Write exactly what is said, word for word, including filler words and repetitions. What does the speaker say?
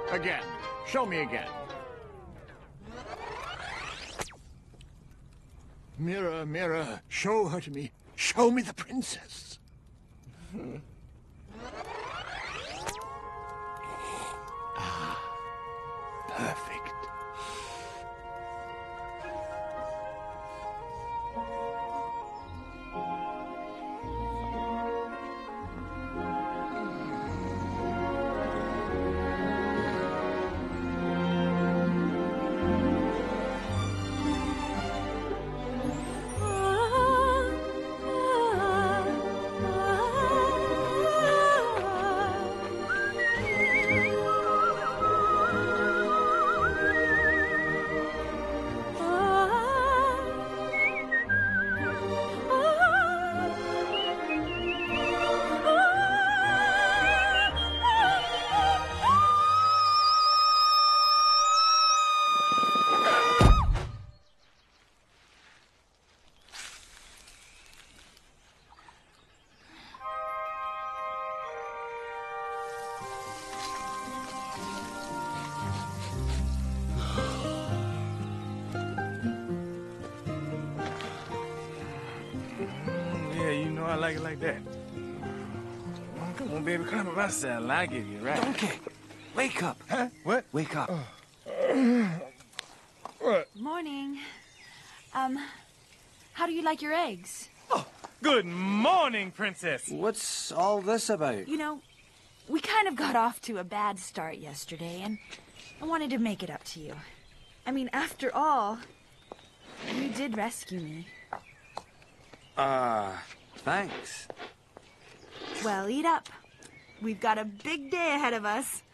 Again. Show me again. Mirror, mirror, show her to me. Show me the princess. Ah, perfect. I like it like that. Oh, come on, baby, climb up my saddle. I'll give you a ride. Okay. Wake up. Huh? What? Wake up. Uh, what? Morning. Um, how do you like your eggs? Oh, good morning, Princess. What's all this about? You know, we kind of got off to a bad start yesterday, and I wanted to make it up to you. I mean, after all, you did rescue me. Uh... Thanks. Well, eat up. We've got a big day ahead of us.